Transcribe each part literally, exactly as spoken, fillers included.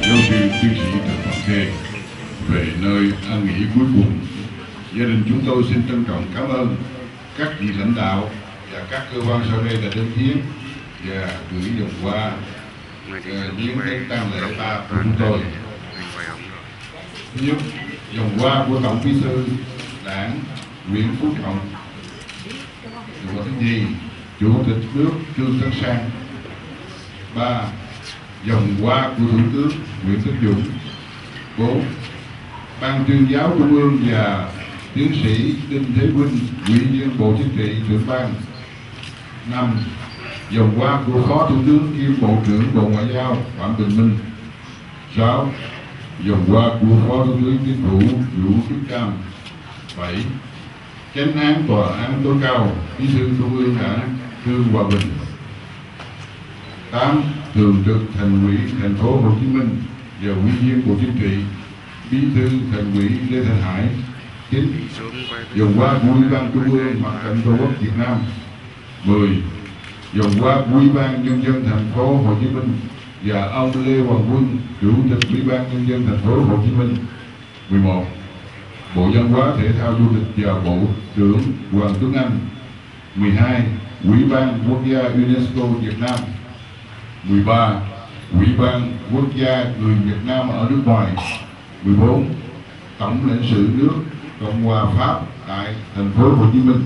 giáo sư tiến sĩ Trần Văn Khê về nơi an nghỉ cuối cùng. Gia đình chúng tôi xin trân trọng cảm ơn các vị lãnh đạo và các cơ quan sau đây đã đến viếng và gửi vòng hoa viếng cái tang lễ ba của chúng tôi. Thứ nhất, vòng hoa của Tổng Bí thư Đảng Nguyễn Phú Trọng, Võ Thứ Nhi, Chủ tịch nước Trương Tấn Sang. Ba, vòng hoa của Thủ tướng Nguyễn Tấn Dũng. Bốn, Ban Tuyên giáo Trung ương và tiến sĩ Đinh Thế Vinh, Ủy viên Bộ Chính trị, trưởng ban. Năm, vòng hoa của Phó Thủ tướng kiêm Bộ trưởng Bộ Ngoại giao Phạm Bình Minh. Sáu, vòng hoa của Phó Thủ tướng Chính phủ Vũ Đức Đam. Bảy, chánh án Tòa án tối cao Bí thư Trung ương Đảng Trương Hòa Bình. Tám, thường trực Thành ủy Thành phố Hồ Chí Minh và Ủy viên Bộ Chính trị, Bí thư Thành ủy Lê Thanh Hải. Chín, vòng hoa của Ủy ban Trung ương Mặt trận Tổ quốc Việt Nam. Mười, vòng hoa của Ủy ban Nhân dân Thành phố Hồ Chí Minh và ông Lê Hoàng Quân, Chủ tịch Ủy ban Nhân dân Thành phố Hồ Chí Minh. Mười một, Bộ Văn hóa Thể thao Du lịch và Bộ trưởng Hoàng Tuấn Anh. Mười hai, Ủy ban Quốc gia UNESCO Việt Nam. Mười ba, Ủy ban Quốc gia người Việt Nam ở nước ngoài. Mười bốn, Tổng lãnh sự nước Cộng hòa Pháp tại thành phố Hồ Chí Minh.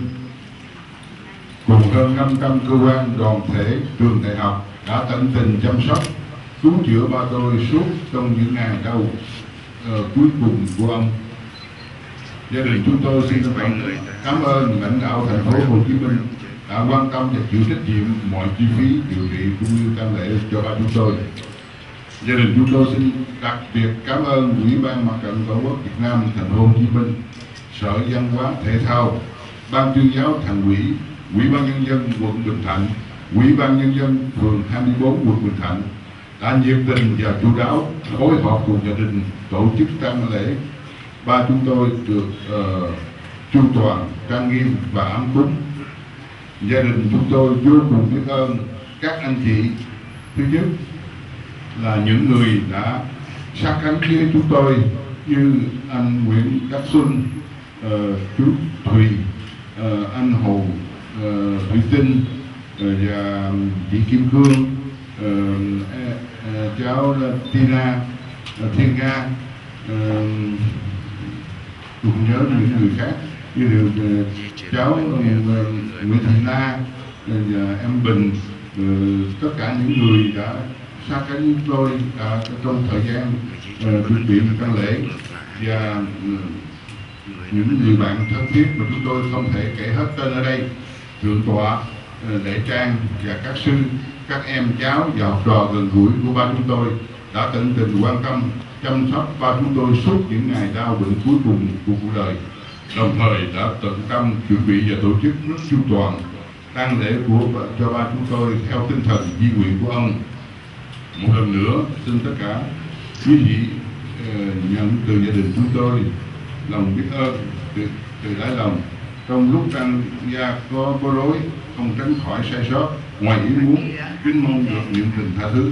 Cùng hơn năm trăm cơ quan, đoàn thể, trường đại học đã tận tình chăm sóc, cứu chữa ba tôi suốt trong những ngày đau uh, cuối cùng của ông. Gia đình chúng tôi xin cảm ơn lãnh đạo thành phố Hồ Chí Minh đã quan tâm và chịu trách nhiệm mọi chi phí điều trị cũng như tang lễ cho ba chúng tôi. Gia đình chúng tôi xin đặc biệt cảm ơn Ủy ban Mặt trận Tổ quốc Việt Nam thành phố Hồ Chí Minh, Sở Văn hóa Thể thao, Ban Tuyên giáo Thành ủy, Ủy ban Nhân dân quận Bình Thạnh, Ủy ban Nhân dân phường hai mươi bốn quận Bình Thạnh đã nhiệt tình và chu đáo phối hợp cùng gia đình tổ chức tang lễ ba chúng tôi được uh, chu toàn, trang nghiêm và ấm cúng. Gia đình chúng tôi vô cùng biết ơn các anh chị. Thứ nhất là những người đã sát cánh với chúng tôi như anh Nguyễn Đắc Xuân, uh, chú Thùy, uh, anh Hồ uh, Thủy Tinh uh, và chị Kim Cương, uh, uh, cháu Tina, uh, Thiên Nga, uh, cùng nhớ những người khác như được uh, cháu uh, Nguyễn Thị Na uh, và em Bình, uh, tất cả những người đã sát cánh với tôi đã trong thời gian uh, chuẩn bị tang lễ và uh, những người bạn thân thiết mà chúng tôi không thể kể hết tên ở đây, thượng tọa uh, Lệ Trang và các sư, các em cháu và học trò gần gũi của ba chúng tôi đã tận tình quan tâm chăm sóc ba chúng tôi suốt những ngày đau bệnh cuối cùng của cuộc đời, đồng thời đã tận tâm chuẩn bị và tổ chức rất chu toàn tang lễ của cho ba chúng tôi theo tinh thần di nguyện của ông. Một lần nữa xin tất cả quý vị uh, nhận từ gia đình chúng tôi lòng biết ơn từ, từ đáy lòng. Trong lúc tăng gia có bối rối không tránh khỏi sai sót, ngoài ý muốn kính mong được niệm tình tha thứ.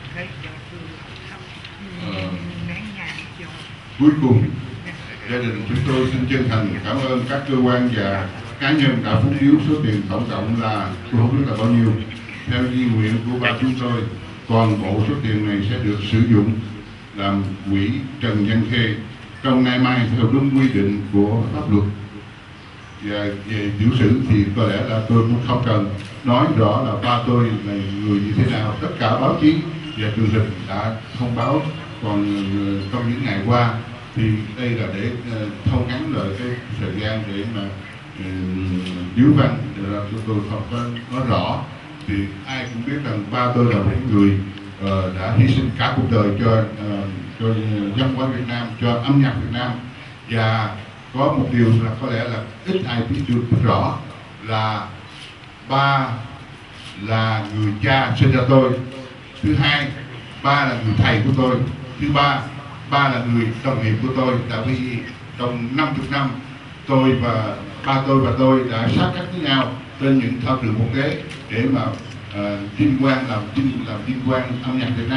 Uh, cuối cùng, gia đình chúng tôi xin chân thành cảm ơn các cơ quan và cá nhân đã phúc yếu số tiền tổng cộng là tôi không biết là bao nhiêu theo di nguyện của ba chúng tôi. Toàn bộ số tiền này sẽ được sử dụng làm quỹ Trần Văn Khê trong ngày mai theo đúng quy định của pháp luật. Và về tiểu sử thì có lẽ là tôi cũng không cần nói rõ là ba tôi là người như thế nào. Tất cả báo chí và truyền hình đã thông báo. Còn trong những ngày qua thì đây là để uh, thâu ngắn lại cái thời gian để mà điếu uh, văn để chúng tôi không có nói rõ. Thì ai cũng biết rằng ba tôi là một người uh, đã hy sinh cả cuộc đời cho uh, cho văn hóa Việt Nam, cho âm nhạc Việt Nam. Và có một điều là có lẽ là ít ai biết được rõ là ba là người cha sinh ra tôi. Thứ hai, ba là người thầy của tôi. Thứ ba, ba là người đồng nghiệp của tôi. Tại vì trong năm mươi năm tôi và ba tôi và tôi đã sát cánh với nhau trên những thao trường quốc tế để mà uh, vinh quang làm vinh làm vinh quang âm nhạc Việt Nam.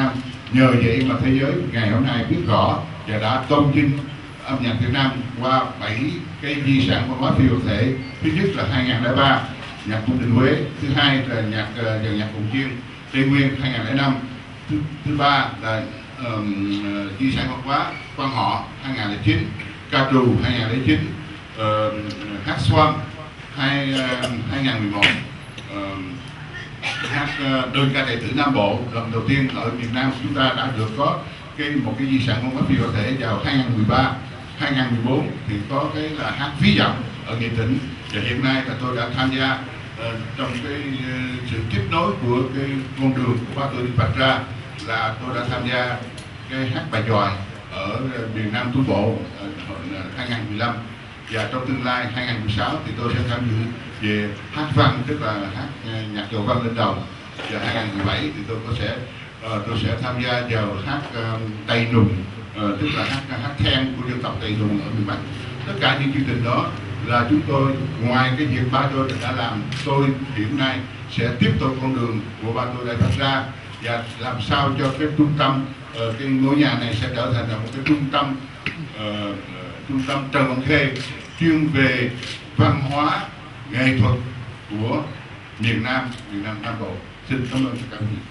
Nhờ vậy mà thế giới ngày hôm nay biết rõ và đã tôn vinh âm nhạc Việt Nam qua bảy cái di sản văn hóa phi vật thể. Thứ nhất là hai nghìn lẻ ba nhạc cung đình Huế, thứ hai là nhạc dàn nhạc cồng chiêng Tây Nguyên hai nghìn lẻ năm, thứ, thứ ba là um, di sản văn hóa quan họ hai nghìn lẻ chín, ca trù hai nghìn lẻ chín, uh, hát xoan hai nghìn mười một, uh, hát uh, đơn ca tài tử Nam Bộ. Lần đầu tiên ở Việt Nam chúng ta đã được có cái một cái di sản văn hóa phi vật thể vào hai nghìn mười ba. hai nghìn mười bốn thì có cái là hát ví dặm ở Nghệ Tĩnh, và hiện nay là tôi đã tham gia uh, trong cái uh, sự tiếp nối của cái con đường của ba tôi đi vạch ra, là tôi đã tham gia cái hát bài chòi ở miền Nam Trung Bộ uh, hai nghìn mười lăm, và trong tương lai hai nghìn mười sáu thì tôi sẽ tham dự về hát văn, tức là hát uh, nhạc chầu văn lên đồng, và hai nghìn mười bảy thì tôi có sẽ uh, tôi sẽ tham gia vào hát uh, Tây Nùng, uh, tức là hát hát then của dân tộc Tây Nùng ở miền Bắc. Tất cả những chương trình đó là chúng tôi, ngoài cái việc ba tôi đã làm, tôi hiện nay sẽ tiếp tục con đường của ba tôi đã đặt ra, và làm sao cho cái trung tâm, uh, cái ngôi nhà này sẽ trở thành là một cái trung tâm uh, trung tâm Trần Văn Khê chuyên về văn hóa nghệ thuật của miền Nam, miền Nam Nam Bộ. Xin cảm ơn tất cả quý vị.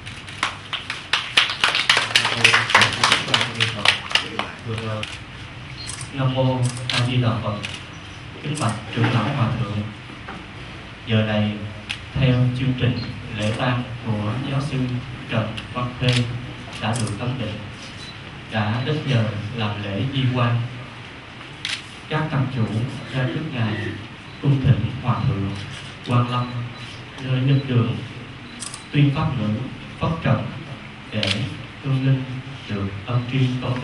Nam mô A Di Đà Phật. Kính bạch trưởng lão hòa thượng, giờ này theo chương trình lễ tang của giáo sư Trần Văn Khê đã được ấn định, đã đến giờ làm lễ di quan. Các tăng chủ ra trước ngài cung thỉnh hòa thượng Quang Lâm nơi nhân đường tuyên pháp ngữ pháp trần để hương linh được ân tri tôn.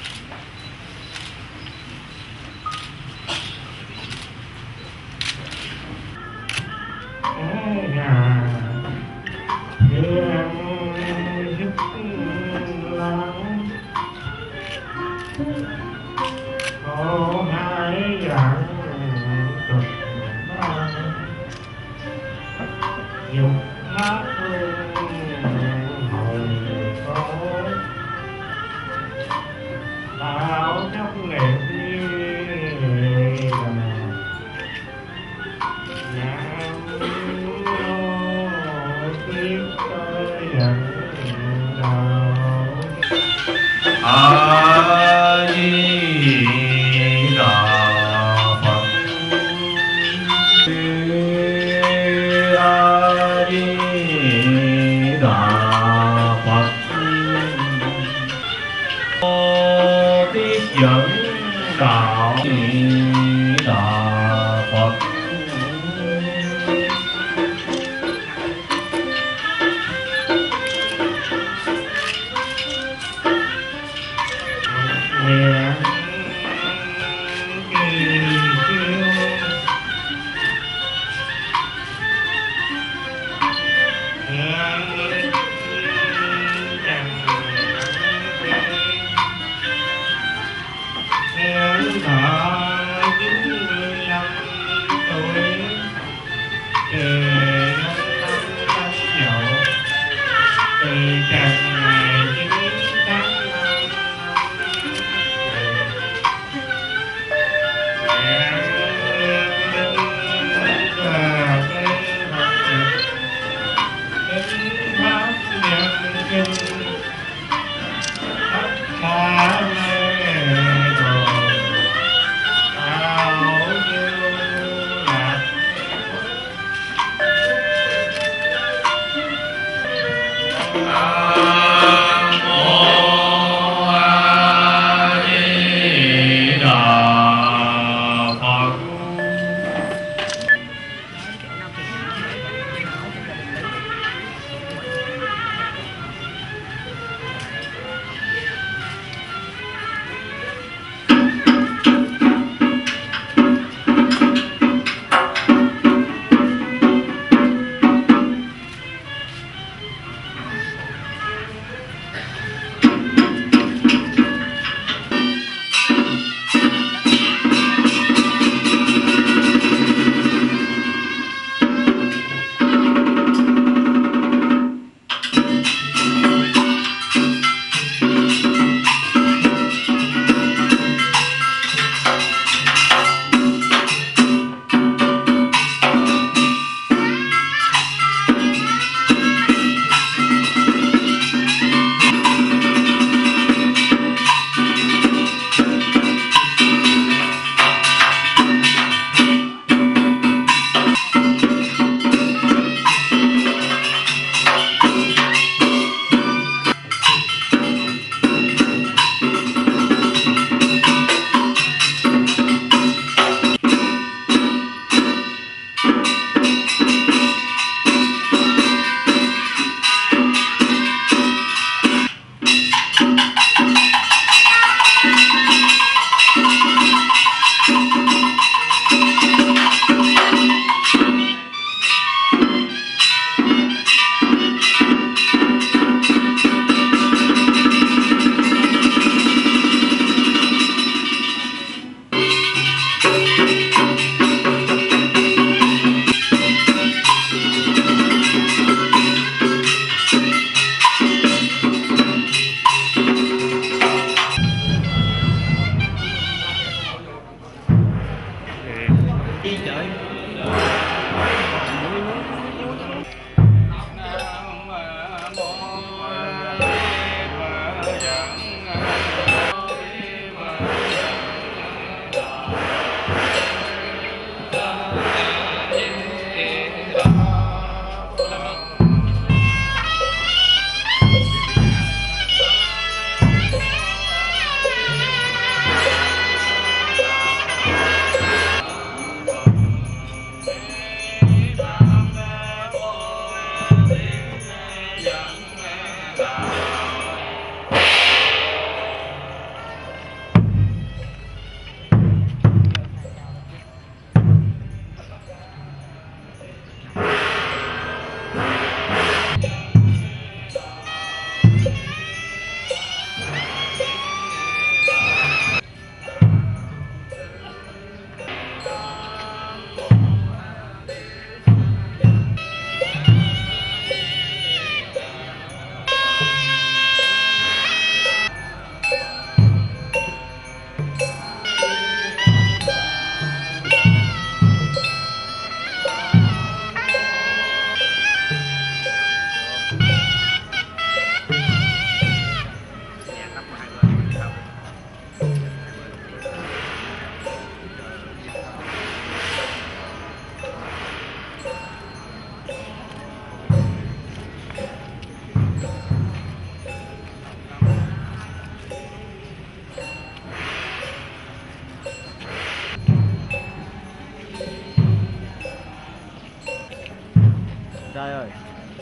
trai ơi.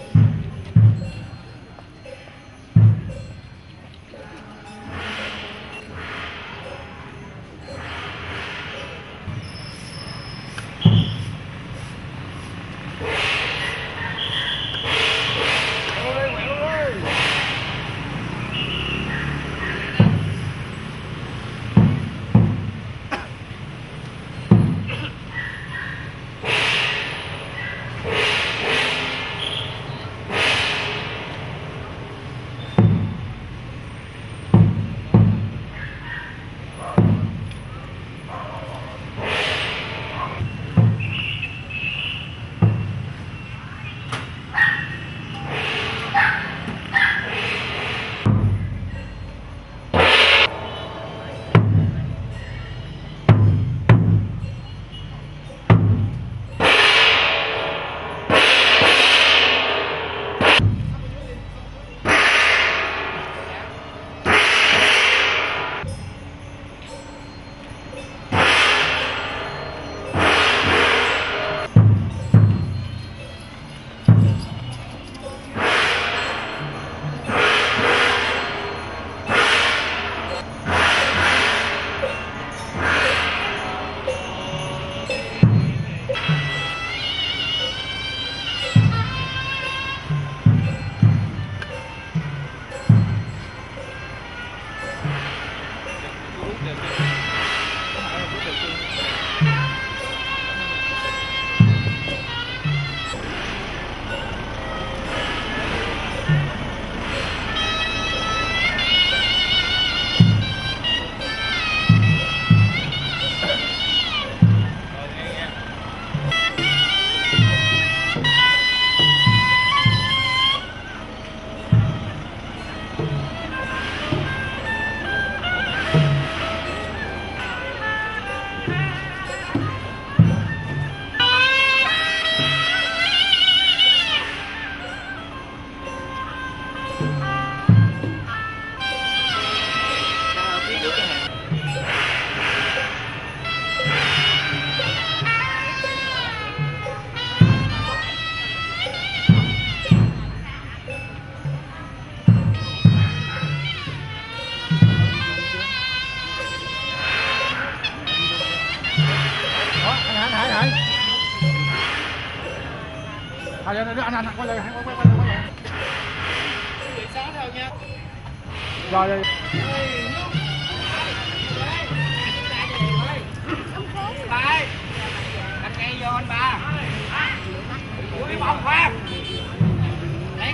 À, anh anh anh quay lại, quay quay quay quay lại. Sáng rồi nha. Rồi rồi. Đây. Đặt cây vô anh ba. Ủa cái bông khoan. Đấy.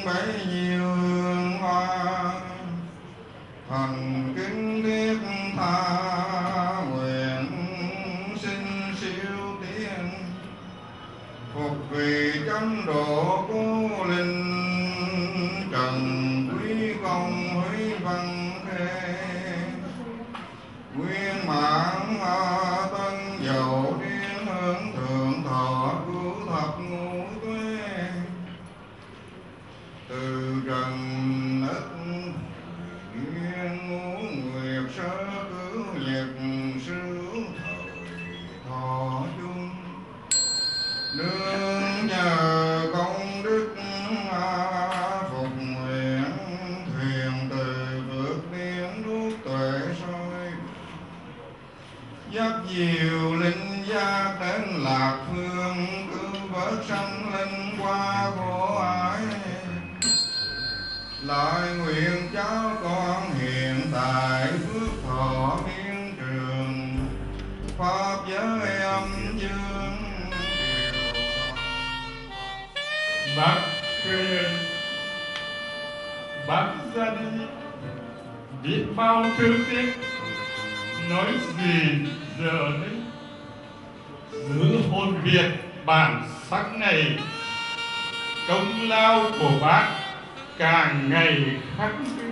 bấy nhiêu hương hoa, thần kính thiết tha nguyện xin siêu tiến, phục vì chánh độ cố linh trần quý công húy văn khê, nguyên mãn tân dầu điên hướng thượng thọ cứu thập ngũ tuế, từ trần ức duyên ngũ nguyệt sơ cứu nhật sứ thời thọ chung, nương nhờ công đức phục nguyện thuyền từ vượt biển đuốc tuệ soi, dắt diệu linh giác đến lạc phương, cứu vớt sanh linh qua khổ ải, lại nguyện cháu con hiện tại phước thọ miên trường, pháp giới âm dương bác khuyên bác ra đi, biết bao thương tiếc, nói gì giờ đây, giữ hồn Việt bản sắc này, công lao của bác càng ngày khắc ghi,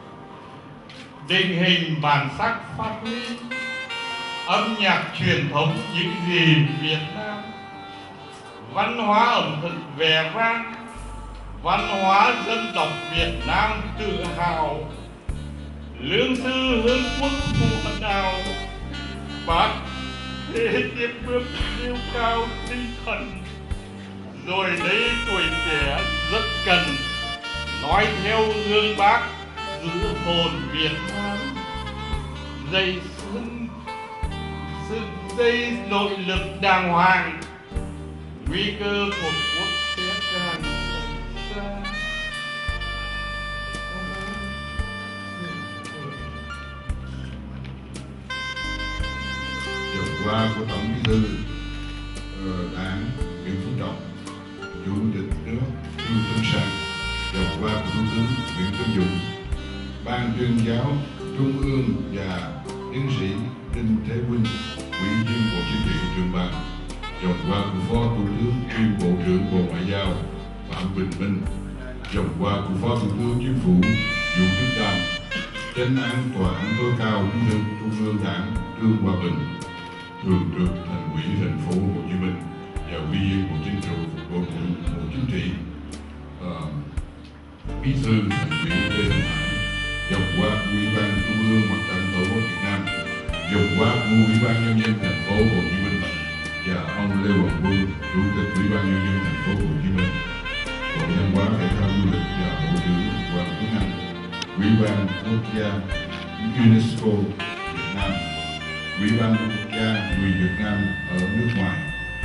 định hình bản sắc phát huy, âm nhạc truyền thống những gì Việt Nam, văn hóa ẩm thực vẻ vang, văn hóa dân tộc Việt Nam tự hào, lương sư hương quốc phụ đạo, bác thế tiếp bước nêu cao tinh thần, rồi đây tuổi trẻ rất cần nói theo gương bác, giữ hồn Việt Nam, dây dựng dây nội lực đàng hoàng, nguy cơ một quốc sẽ càng xa. Dòng qua của Tổng Bí thư Đảng Nguyễn Phú Trọng, Chủ tịch nước Trương Tấn Sang, dòng qua của Thủ tướng Nguyễn Tấn Dũng, Ban tuyên giáo Trung ương và tiến sĩ Đinh Thế Vinh, Ủy viên Bộ Chính trị Trường Ban, dòng qua của Phó Thủ tướng kiêm Bộ trưởng Bộ Ngoại giao Phạm Bình Minh, dòng qua của Phó Thủ tướng Chính phủ Vũ Đức Đam, Chánh án Tòa án tối cao Bí thư Trung ương Đảng Trương Hòa Bình, Thường trực Thành ủy Thành phố Hồ Chí Minh và Ủy viên Bộ Chính trị Bộ trưởng Bộ Chính trị, uh, Bí thư Thành ủy Lê Thanh Hải, dòng qua của Ủy ban Trung ương Mặt trận Tổ quốc Việt Nam, dòng qua của Ủy ban Nhân dân Thành phố Hồ Chí Minh và ông Lê Hoàng Quân, Chủ tịch Ủy ban Nhân dân Thành phố Hồ Chí Minh, Bộ Văn hóa Thể thao Du lịch và Bộ trưởng Hoàng Tuấn Anh, Ủy ban Quốc gia UNESCO Việt Nam, Ủy ban Quốc gia người Việt Nam ở nước ngoài,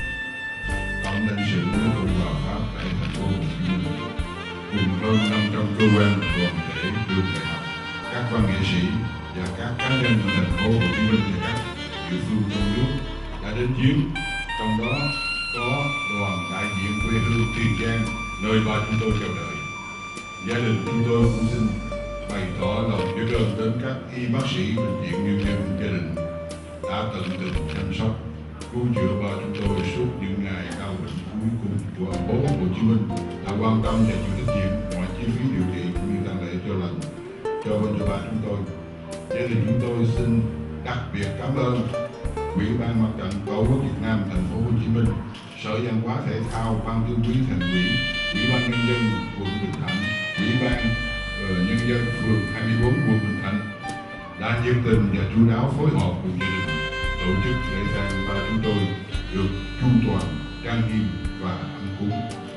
Tổng lãnh sự nước Cộng hòa Pháp tại Thành phố Hồ Chí Minh, cùng hơn năm trăm cơ quan đoàn thể trường đại học, các văn nghệ sĩ và các cá nhân ở Thành phố Hồ Chí Minh và các địa phương trong nước đã đến viếng. Trong đó có đoàn đại diện quê hương Tiền Giang, nơi ba chúng tôi chào đợi. Gia đình chúng tôi cũng xin bày tỏ lòng biết ơn đến các y bác sĩ bệnh viện Nhân dân gia đình đã tận tình chăm sóc, cứu chữa ba chúng tôi suốt những ngày đau bệnh cuối cùng của ông bố Hồ Chí Minh, đã quan tâm và chịu trách nhiệm mọi chi phí điều trị cũng như tang lễ cho lành cho bên cho ba chúng tôi. Gia đình chúng tôi xin đặc biệt cảm ơn Ủy ban Mặt trận Tổ quốc Việt Nam Thành phố Hồ Chí Minh, Sở Văn hóa Thể thao, Ban Tuyên úy Thành ủy, Ủy ban Nhân dân quận Bình Thạnh, Ủy ban uh, Nhân dân phường hai mươi bốn quận Bình Thạnh đã nhiệt tình và chu đáo phối hợp cùng gia đình tổ chức lễ tang ba chúng tôi được chu toàn, trang nghiêm và ấm cúng.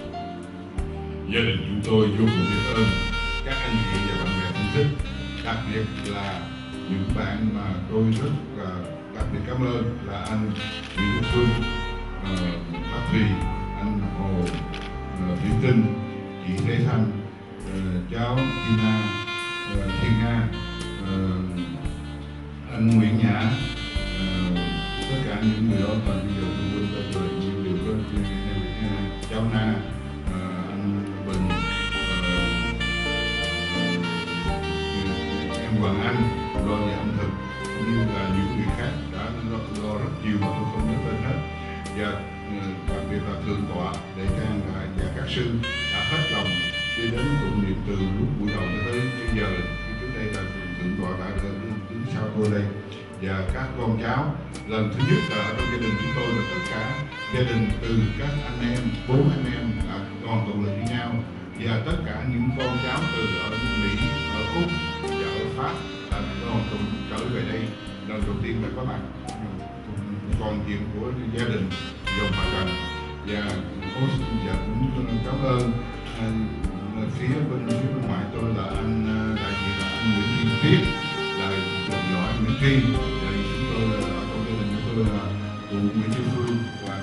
Gia đình chúng tôi vô cùng biết ơn các anh chị và bạn bè thân thích, đặc biệt là những bạn mà tôi rất là đặc biệt cảm ơn là anh Nguyễn Đức Phương, uh, Bác Thùy, anh Hồ uh, Thị Tinh, chị Thế Thanh, uh, cháu Tina, uh, Thiên Nga, uh, anh Nguyễn Nhã, uh, tất cả những người đó. Và bây giờ tôi quên tên rồi, nhưng đều có uh, cháu Na, uh, anh Bình, uh, Hoàng Anh lo về ẩm thực, cũng như là những người khác đã lo, lo rất nhiều mà tôi không nhớ tên hết. Và đặc biệt là thượng tọa Đại Trang và các sư đã hết lòng đi đến tụng niệm từ lúc buổi đầu cho tới bây giờ. Trước đây là thượng tọa đã đứng sau tôi đây, và các con cháu. Lần thứ nhất là ở trong gia đình chúng tôi là tất cả gia đình từ các anh em, bốn anh em là còn tụ lại với nhau, và tất cả những con cháu từ ở Mỹ, ở Úc và ở Pháp là còn tụ trở về đây lần đầu tiên là có mặt. Còn chuyện của gia đình dòng Hòa Trần, và và cũng cảm ơn anh, phía bên phía bên ngoài tôi là anh đại diện là anh Nguyễn Thiên Thiết, là dòng nhỏ anh Nguyễn Tri, và chúng tôi là ở trong gia đình của tôi là cụ Nguyễn Như Phương và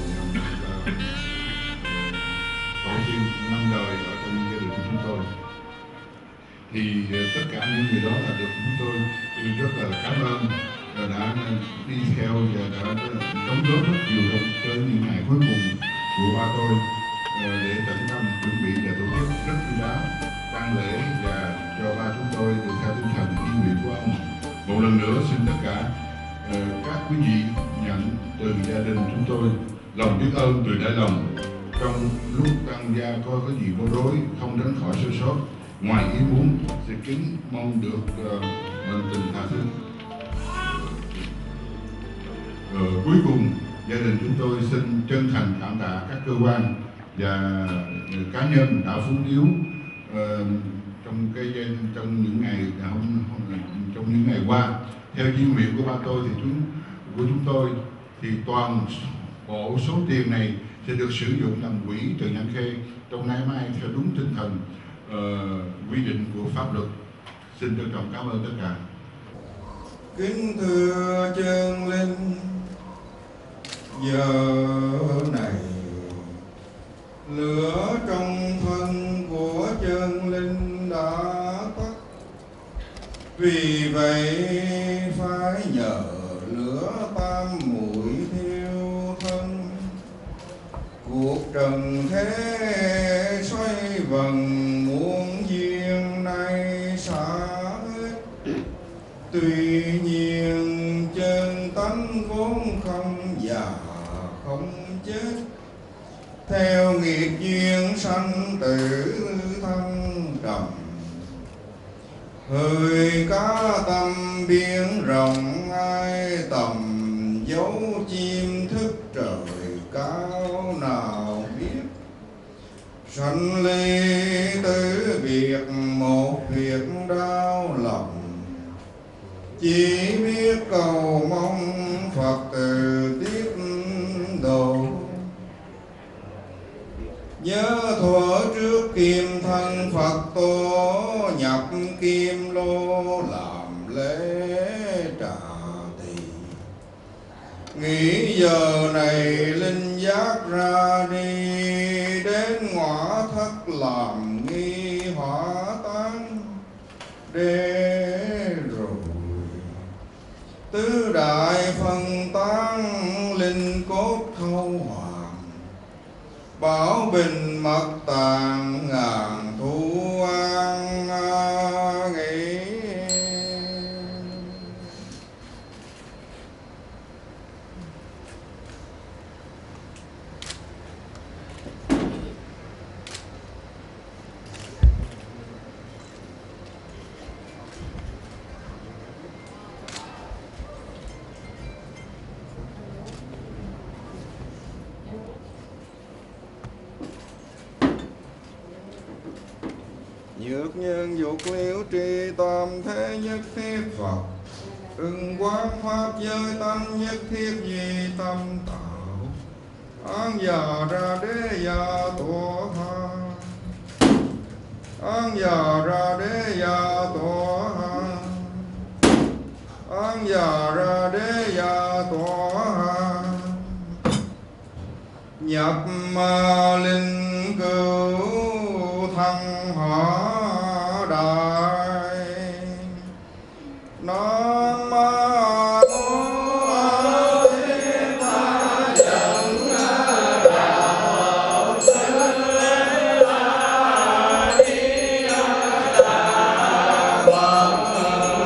tổ tiên năm đời ở trong gia đình của chúng tôi. Thì tất cả những người đó là được chúng tôi rất là cảm ơn, đã đi theo và đã đóng góp rất nhiều trong tới những ngày cuối cùng của ba tôi để tận tâm chuẩn bị và tổ chức rất chu đáo tang lễ và cho ba chúng tôi được theo tinh thần ý nguyện của ông. Một lần nữa xin tất cả các quý vị nhận từ gia đình chúng tôi lòng biết ơn từ đáy lòng. Trong lúc tăng gia có cái gì bối rối không tránh khỏi sơ sót, ngoài ý muốn sẽ kính mong được uh, bình tình tha thứ. Ờ, cuối cùng gia đình chúng tôi xin chân thành cảm tạ các cơ quan và cá nhân đã phú yếu uh, trong cái trong những ngày hôm, trong những ngày qua. Theo di nguyện của ba tôi thì chúng của chúng tôi thì toàn bộ số tiền này sẽ được sử dụng làm quỹ Trần Nhân Khê trong ngày mai theo đúng tinh thần uh, quy định của pháp luật. Xin trân trọng cảm ơn tất cả. Kính thưa chân linh, giờ này lửa trong thân của chân linh đã tắt, vì vậy phải nhờ lửa tam muội thiêu thân. Cuộc trần thế xoay vần muôn duyên nay xa hết, tuy nhiên chân tánh vốn không già không chết. Theo nghiệp duyên sanh tử thân trầm, hơi cá tâm biển rộng ai tầm. Dấu chim thức trời cao nào biết, sanh ly tử biệt một việc đau lòng. Chỉ biết cầu mong Phật từ tiếp độ, nhớ thuở trước kim thân Phật tổ nhập kim lô làm lễ trả thí. Nghĩ giờ này linh giác ra đi, đến ngõ thất làm nghi hỏa táng để rồi. Tứ đại phân tán linh cốt khâu hoàng, bảo bình mật tàng ngàn thu an nghĩ. Nhược nhân dục liễu tri tam thế nhất thiết Phật, ưng quán pháp giới tâm nhất thiết di tâm tạo. An già ra đế già tổ ha, an già ra đế già tổ ha, an già ra đế già tổ ha. Nhập ma linh cứu thân họ đại, Nam mô Thích Ca Dẫn Đạo Sư A Di Đà Phật.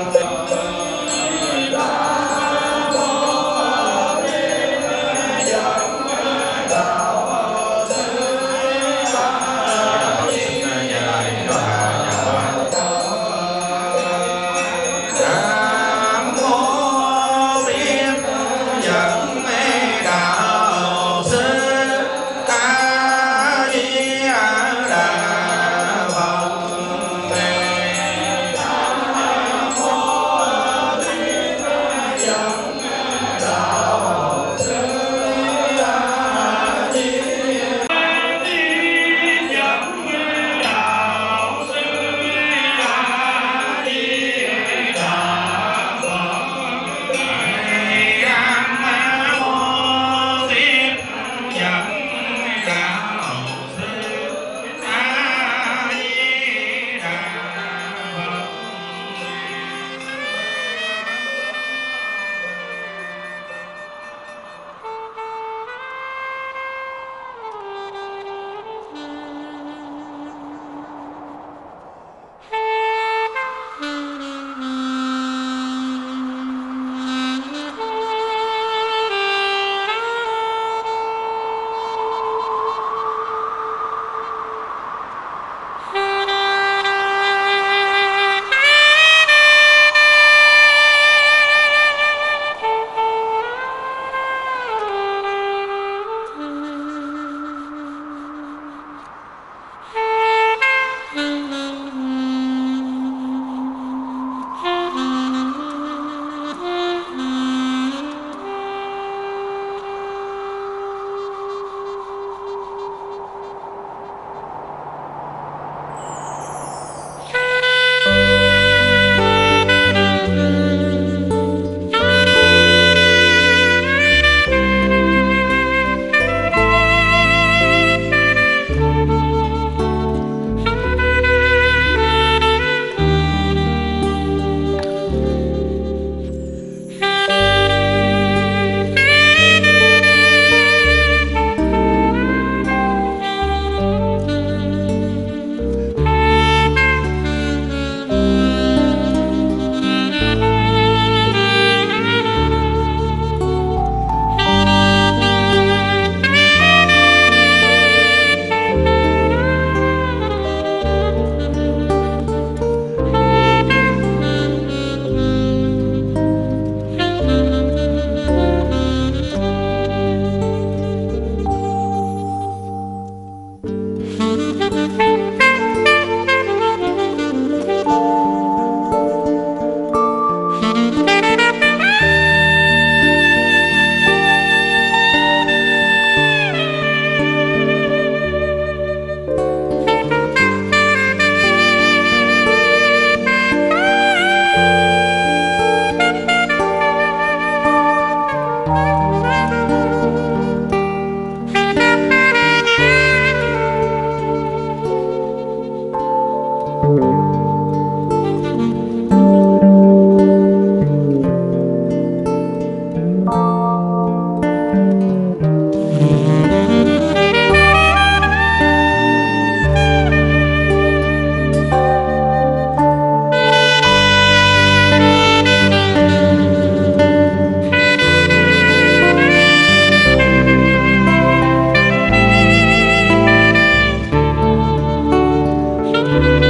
Thank you.